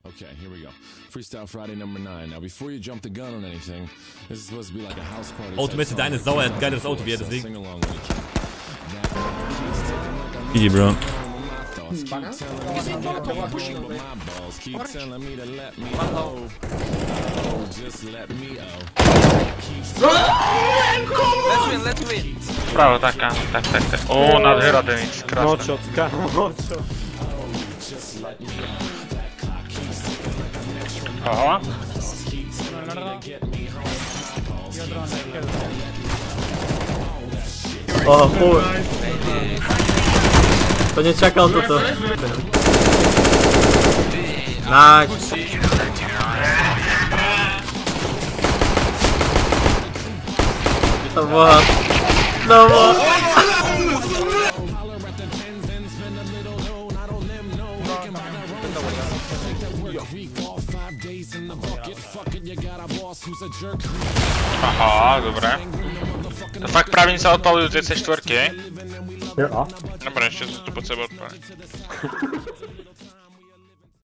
Okay, here we go. Freestyle Friday number 9. Now before you jump the gun on anything, this is supposed to be like a house party. Auto mit deine Sau, er hat ein geiles Auto, wie er deswegen. Sing along with it. Easy, bro. Let's win. Prawo, tak. O, nadhera ten nic, krásne. Notshot. Aha. O chuj. To nie czekał to. Nice. To była... No bo... Aha, dobre. To fakt pravím sa odpalujú tie C4. Ja. Dobre, ešte to po sebe odpaliť.